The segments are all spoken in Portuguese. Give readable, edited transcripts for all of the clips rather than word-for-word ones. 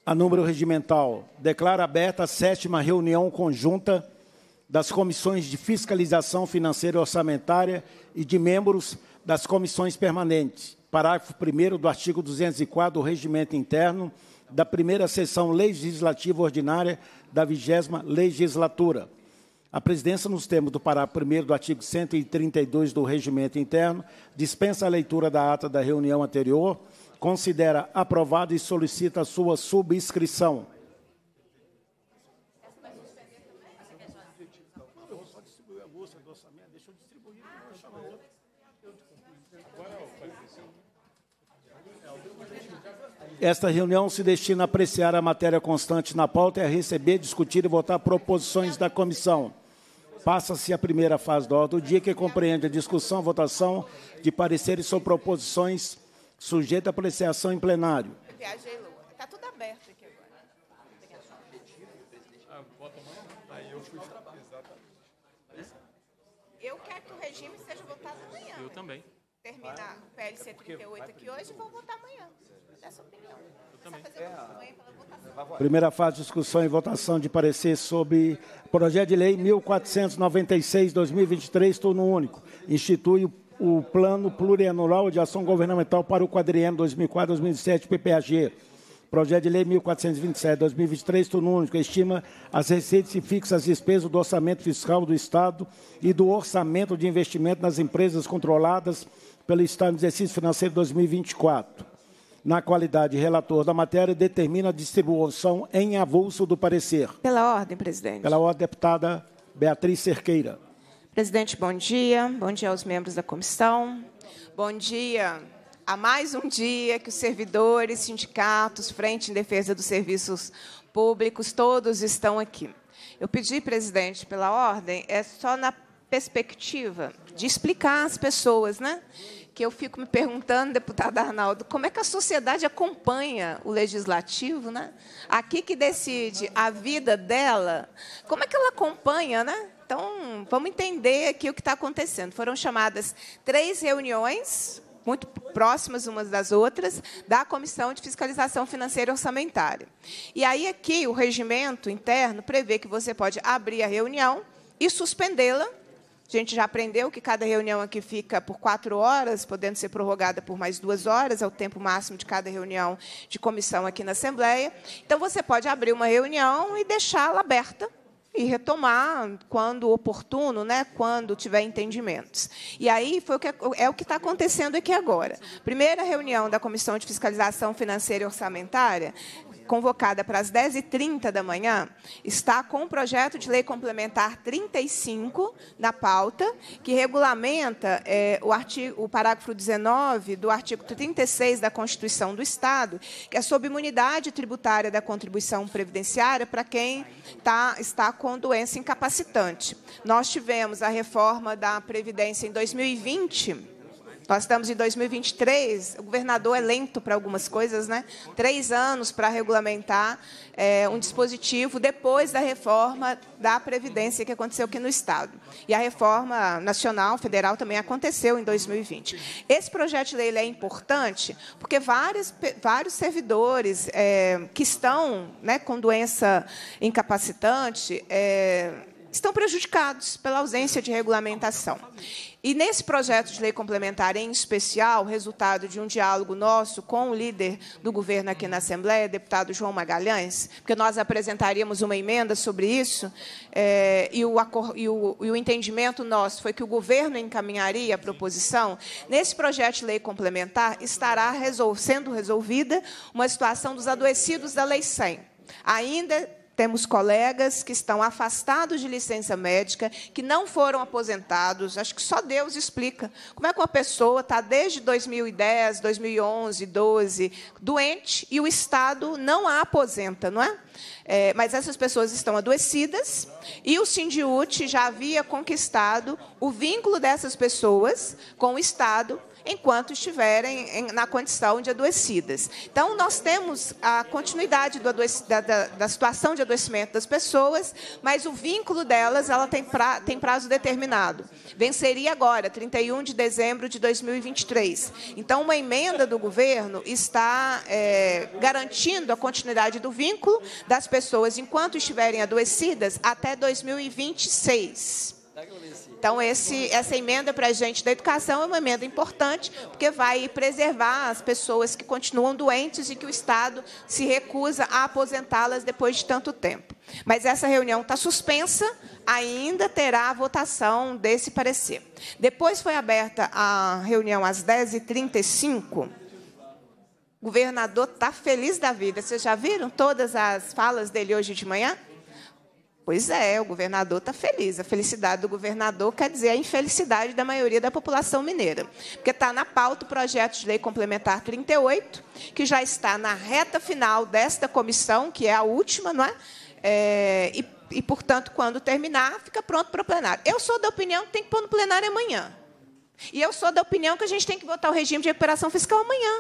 a número regimental, declara aberta a 7ª reunião conjunta das comissões de fiscalização financeira e orçamentária e de membros das comissões permanentes. Parágrafo 1º do artigo 204 do Regimento Interno da primeira sessão legislativa ordinária da 20ª legislatura. A presidência, nos termos do parágrafo 1º do artigo 132 do Regimento Interno, dispensa a leitura da ata da reunião anterior, considera aprovado e solicita a sua subscrição. Esta reunião se destina a apreciar a matéria constante na pauta e a receber, discutir e votar proposições da comissão. Passa-se a primeira fase da ordem do dia, que compreende a discussão, votação de pareceres sobre proposições sujeita a apreciação em plenário. Viajei, Lua. Está tudo aberto aqui agora. Eu quero que o regime seja votado amanhã. Eu também. Terminar o PLC 38 aqui hoje e vou votar amanhã. Essa é a opinião. Eu também. Primeira fase de discussão e votação de parecer sobre projeto de lei 1496/2023, turno único. Institui o Plano Plurianual de Ação Governamental para o quadriênio 2004-2007, PPAG. Projeto de lei 1427/2023, turno único. Estima as receitas e fixa as despesas do orçamento fiscal do Estado e do orçamento de investimento nas empresas controladas pelo Estado no exercício financeiro 2024. Na qualidade de relator da matéria, determina a distribuição em avulso do parecer. Pela ordem, presidente. Pela ordem, deputada Beatriz Cerqueira. Presidente, bom dia. Bom dia aos membros da comissão. Bom dia a mais um dia que os servidores, sindicatos, Frente em Defesa dos Serviços Públicos, todos estão aqui. Eu pedi, presidente, pela ordem, só na perspectiva de explicar às pessoas, né? Que eu fico me perguntando, deputado Arnaldo, como é que a sociedade acompanha o legislativo, né? Aqui que decide a vida dela, como é que ela acompanha, né? Então, vamos entender aqui o que está acontecendo. Foram chamadas 3 reuniões, muito próximas umas das outras, da Comissão de Fiscalização Financeira e Orçamentária. E aí, aqui, o regimento interno prevê que você pode abrir a reunião e suspendê-la. A gente já aprendeu que cada reunião aqui fica por 4 horas, podendo ser prorrogada por mais 2 horas, é o tempo máximo de cada reunião de comissão aqui na Assembleia. Então, você pode abrir uma reunião e deixá-la aberta e retomar quando oportuno, né, quando tiver entendimentos. E aí é o que está acontecendo aqui agora. Primeira reunião da Comissão de Fiscalização Financeira e Orçamentária, convocada para as 10h30 da manhã, está com o projeto de lei complementar 35 na pauta, que regulamenta o parágrafo 19 do artigo 36 da Constituição do Estado, que é sobre imunidade tributária da contribuição previdenciária para quem está com doença incapacitante. Nós tivemos a reforma da Previdência em 2020, nós estamos em 2023, o governador é lento para algumas coisas, né? 3 anos para regulamentar um dispositivo depois da reforma da Previdência que aconteceu aqui no Estado. E a reforma nacional, federal, também aconteceu em 2020. Esse projeto de lei é importante porque vários servidores que estão, né, com doença incapacitante estão prejudicados pela ausência de regulamentação. E nesse projeto de lei complementar, em especial, resultado de um diálogo nosso com o líder do governo aqui na Assembleia, deputado João Magalhães, porque nós apresentaríamos uma emenda sobre isso, e o entendimento nosso foi que o governo encaminharia a proposição. Nesse projeto de lei complementar estará sendo resolvida uma situação dos adoecidos da Lei 100. Ainda temos colegas que estão afastados de licença médica, que não foram aposentados. Acho que só Deus explica como é que uma pessoa está desde 2010, 2011, 2012, doente, e o Estado não a aposenta, não é? Mas essas pessoas estão adoecidas, e o Sindiúte já havia conquistado o vínculo dessas pessoas com o Estado enquanto estiverem na condição de adoecidas. Então, nós temos a continuidade da situação de adoecimento das pessoas, mas o vínculo delas ela tem prazo determinado. Venceria agora, 31 de dezembro de 2023. Então, uma emenda do governo está garantindo a continuidade do vínculo das pessoas enquanto estiverem adoecidas até 2026. Então, essa emenda para a gente da educação é uma emenda importante, porque vai preservar as pessoas que continuam doentes e que o Estado se recusa a aposentá-las depois de tanto tempo. Mas essa reunião está suspensa, ainda terá a votação desse parecer. Depois foi aberta a reunião às 10h35. O governador está feliz da vida. Vocês já viram todas as falas dele hoje de manhã? Pois é, o governador está feliz. A felicidade do governador quer dizer a infelicidade da maioria da população mineira. Porque está na pauta o projeto de lei complementar 38, que já está na reta final desta comissão, que é a última, não é? E, portanto, quando terminar, fica pronto para o plenário. Eu sou da opinião que tem que pôr no plenário amanhã. E eu sou da opinião que a gente tem que votar o regime de recuperação fiscal amanhã.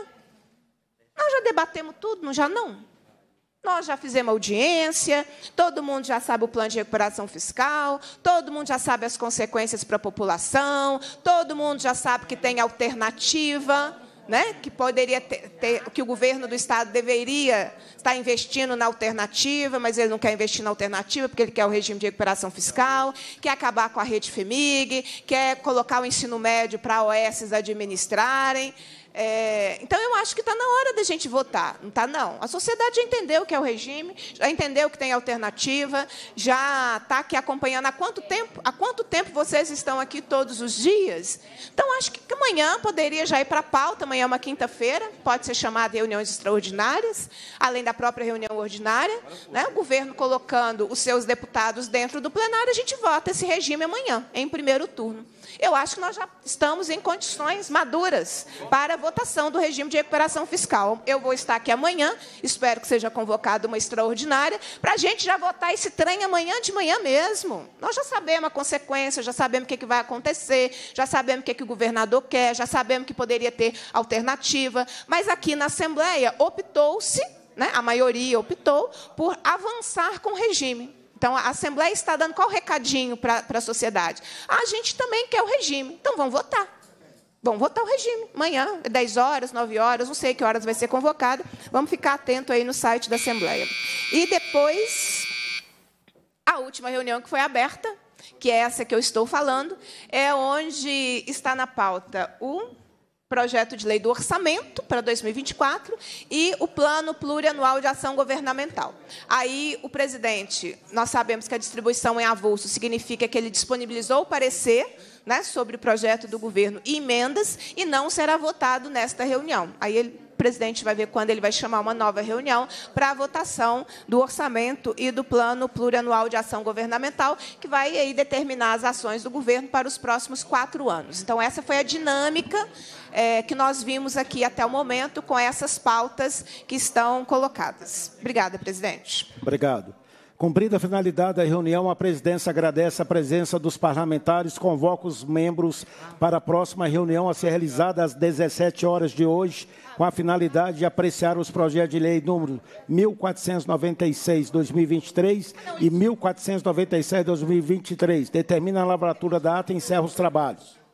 Nós já debatemos tudo, não já não? Nós já fizemos audiência, todo mundo já sabe o plano de recuperação fiscal, todo mundo já sabe as consequências para a população, todo mundo já sabe que tem alternativa, né? Que poderia que o governo do Estado deveria estar investindo na alternativa, mas ele não quer investir na alternativa porque ele quer o regime de recuperação fiscal, quer acabar com a rede FEMIG, quer colocar o ensino médio para OS administrarem. Então, eu acho que está na hora da gente votar. Não está, não. A sociedade já entendeu o que é o regime, já entendeu que tem alternativa, já está aqui acompanhando. Há quanto tempo vocês estão aqui todos os dias? Então, acho que amanhã poderia já ir para a pauta. Amanhã é uma quinta-feira, pode ser chamada de reuniões extraordinárias, além da própria reunião ordinária. Né? O governo colocando os seus deputados dentro do plenário, a gente vota esse regime amanhã, em primeiro turno. Eu acho que nós já estamos em condições maduras para a votação do regime de recuperação fiscal. Eu vou estar aqui amanhã, espero que seja convocada uma extraordinária, para a gente já votar esse trem amanhã de manhã mesmo. Nós já sabemos a consequência, já sabemos o que vai acontecer, já sabemos o que o governador quer, já sabemos que poderia ter alternativa, mas aqui na Assembleia optou-se, né, a maioria optou, por avançar com o regime. Então, a Assembleia está dando qual recadinho para a sociedade? A gente também quer o regime, então vamos votar. Vamos votar o regime. Amanhã, 10 horas, 9 horas, não sei que horas vai ser convocado. Vamos ficar atento aí no site da Assembleia. E depois, a última reunião que foi aberta, que é essa que eu estou falando, é onde está na pauta o projeto de lei do orçamento para 2024 e o plano plurianual de ação governamental. Aí, o presidente, nós sabemos que a distribuição em avulso significa que ele disponibilizou o parecer, né, sobre o projeto do governo e emendas, e não será votado nesta reunião. Aí, o presidente vai ver quando ele vai chamar uma nova reunião para a votação do orçamento e do plano plurianual de ação governamental, que vai aí determinar as ações do governo para os próximos 4 anos. Então, essa foi a dinâmica que nós vimos aqui até o momento com essas pautas que estão colocadas. Obrigada, presidente. Obrigado. Cumprida a finalidade da reunião, a presidência agradece a presença dos parlamentares, convoca os membros para a próxima reunião a ser realizada às 17 horas de hoje, com a finalidade de apreciar os projetos de lei número 1496/2023 e 1497/2023. Determina a lavratura da ata e encerra os trabalhos.